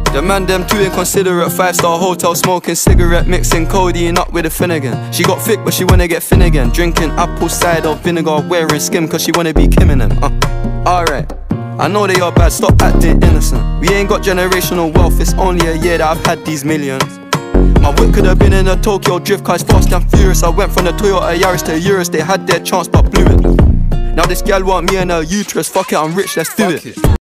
The man them too inconsiderate, 5-star hotel smoking cigarette, mixing codeine up with a Finnegan. She got thick but she wanna get thin again, drinking apple cider vinegar, wearing skim cause she wanna be Kim in them. Alright, I know they are bad, stop acting innocent. We ain't got generational wealth, it's only a year that I've had these millions. My whip could have been in a Tokyo drift car, it's fast and furious. I went from the Toyota Yaris to Urus, they had their chance but blew it. Now this gal want me and her uterus, fuck it, I'm rich, let's do it.